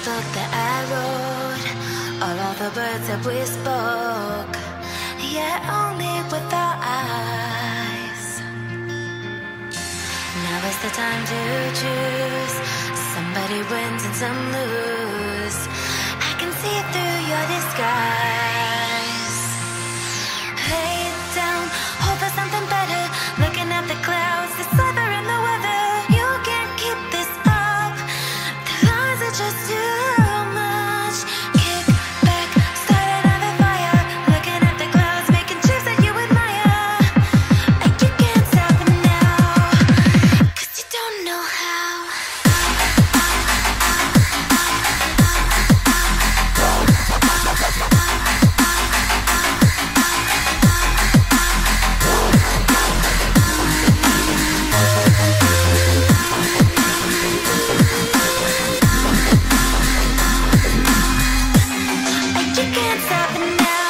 book that I wrote, all of the words that we spoke, yet only with our eyes. Now is the time to choose. Somebody wins and some lose. I can see through your disguise. Lay down, hope for something better. Looking at the clouds, the weather and the weather. You can't keep this up. The lies are just too much. Kick back, start another fire. Looking at the clouds, making chips that you admire. And you can't stop it now, 'cause you don't know how. You can't stop it now.